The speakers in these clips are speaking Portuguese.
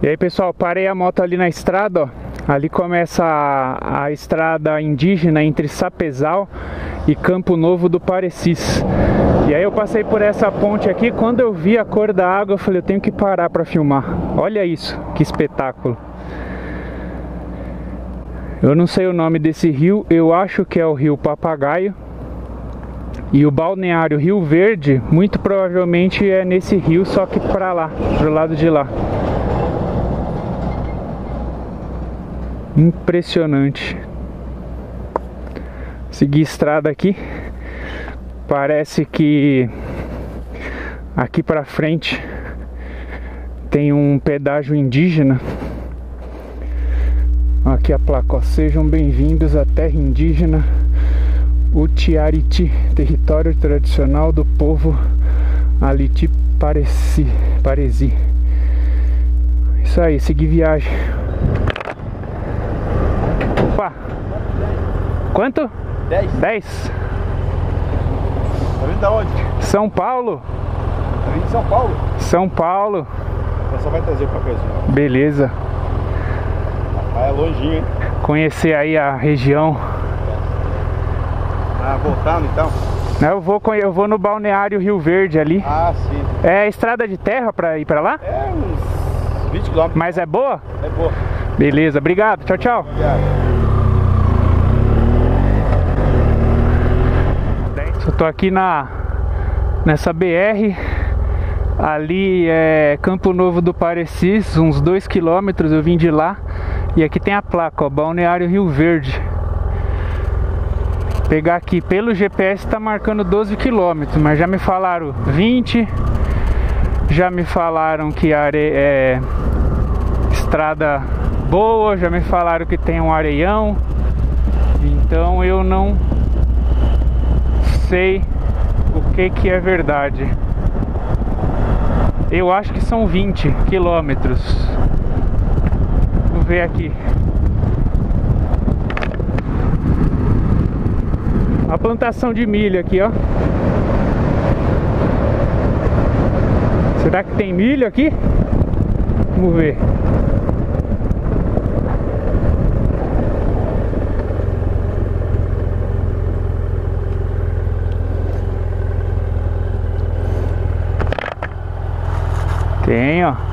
E aí, pessoal, parei a moto ali na estrada, ó. Ali começa a estrada indígena entre Sapezal e Campo Novo do Parecis. E aí eu passei por essa ponte aqui, quando eu vi a cor da água eu falei, eu tenho que parar para filmar. Olha isso, que espetáculo. Eu não sei o nome desse rio, eu acho que é o Rio Papagaio. E o balneário Rio Verde, muito provavelmente é nesse rio, só que para lá, pro lado de lá. Impressionante. Segui estrada aqui. Parece que aqui pra frente tem um pedágio indígena. Aqui a placa, ó, sejam bem-vindos à terra indígena Utiariti, território tradicional do povo Aliti Paresi. Isso aí, seguir viagem. Opa! Quanto? 10. 10. Tá vindo da onde? São Paulo. Tá vindo de São Paulo? São Paulo. Então só vai trazer o papelzinho. Beleza. Ah, é longinho, hein? Conhecer aí a região. Ah, voltando então? Eu vou no balneário Rio Verde ali. Ah, sim. É estrada de terra pra ir pra lá? É uns 20 km. Mas é boa? É boa. Beleza, obrigado. Tchau, tchau. Obrigado. Eu tô aqui nessa BR. Ali é Campo Novo do Parecis, uns 2 km, eu vim de lá. E aqui tem a placa, ó, balneário Rio Verde. Pegar aqui pelo GPS tá marcando 12 km, mas já me falaram 20. Já me falaram que é estrada boa, já me falaram que tem um areião. Então eu não sei o que é verdade. Eu acho que são 20 quilômetros. Vamos ver aqui. A plantação de milho aqui, ó. Será que tem milho aqui? Vamos ver. Tem, ó.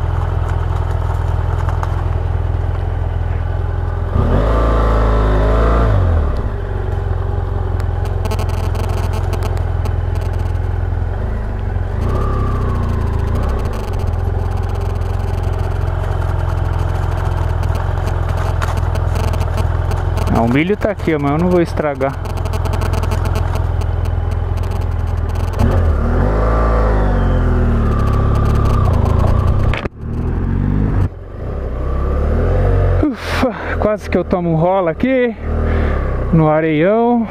O milho tá aqui, mas eu não vou estragar. Ufa, quase que eu tomo um rola aqui no areião.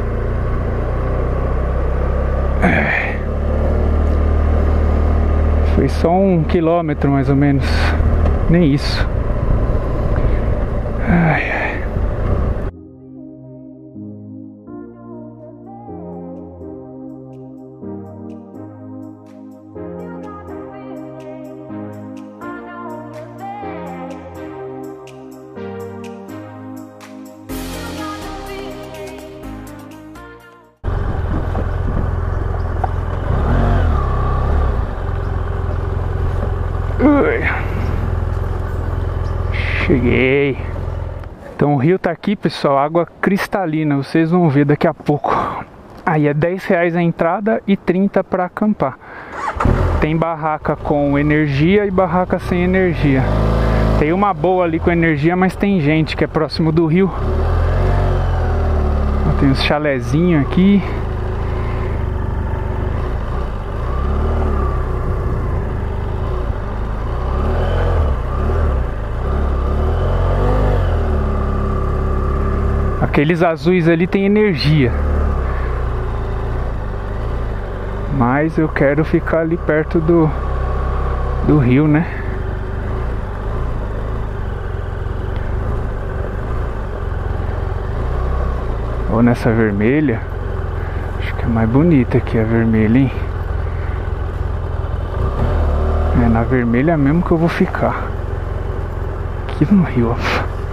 Foi só 1 quilômetro mais ou menos. Nem isso. Ai, ai. Cheguei. Então o rio tá aqui, pessoal, água cristalina, vocês vão ver daqui a pouco. Aí é R$10 a entrada e 30 para acampar. Tem barraca com energia e barraca sem energia. Tem uma boa ali com energia, mas tem gente que é próximo do rio. Tem uns chalezinhos aqui. Aqueles azuis ali tem energia. Mas eu quero ficar ali perto do rio, né? Ou nessa vermelha. Acho que é mais bonita aqui a vermelha, hein? É na vermelha mesmo que eu vou ficar. aqui no rio, ó.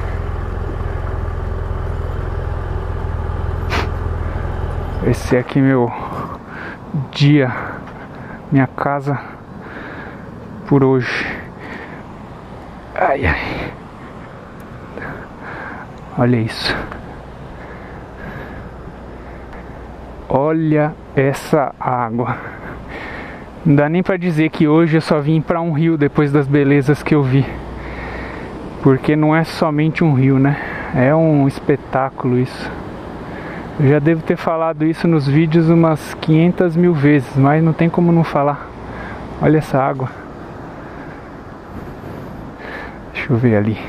Esse é aqui meu dia, minha casa por hoje. Ai, ai. Olha isso. Olha essa água. Não dá nem pra dizer que hoje eu só vim pra um rio depois das belezas que eu vi. Porque não é somente um rio, né? É um espetáculo isso. Eu já devo ter falado isso nos vídeos umas 500 mil vezes, mas não tem como não falar. Olha essa água. Deixa eu ver ali.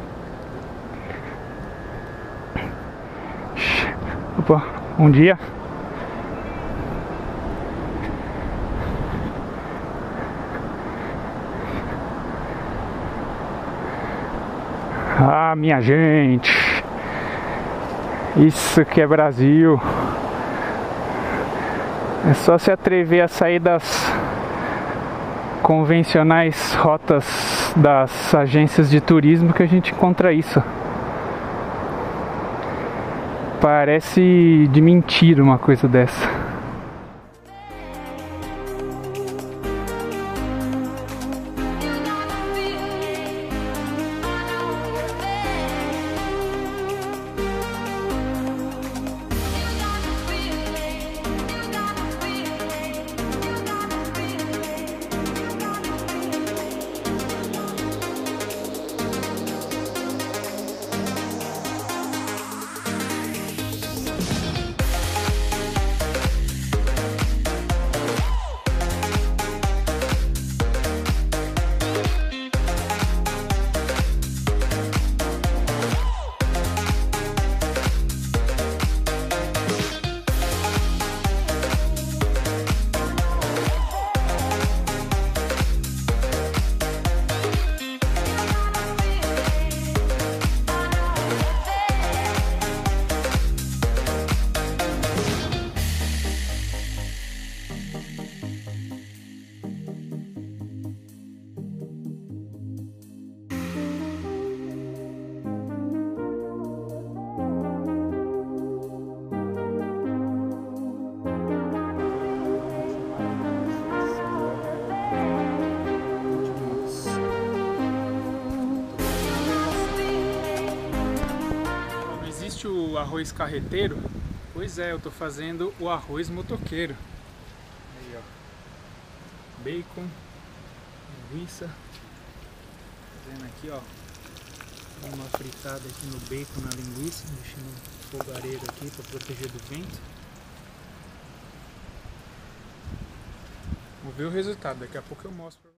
Opa, um dia. Ah, minha gente. Isso que é Brasil. É só se atrever a sair das convencionais rotas das agências de turismo que a gente encontra isso. Parece de mentira uma coisa dessa. O arroz carreteiro, pois é, eu tô fazendo o arroz motoqueiro. Aí, ó, bacon, linguiça, fazendo aqui, ó, uma fritada aqui no bacon, na linguiça, deixando um fogareiro aqui para proteger do vento. Vou ver o resultado, daqui a pouco eu mostro pra vocês.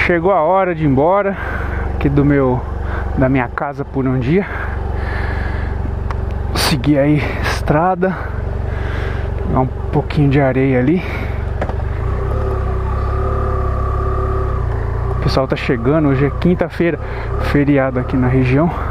chegou a hora de ir embora aqui da minha casa por um dia. Seguir aí estrada, pegar um pouquinho de areia ali. O pessoal tá chegando, hoje é quinta-feira, feriado aqui na região.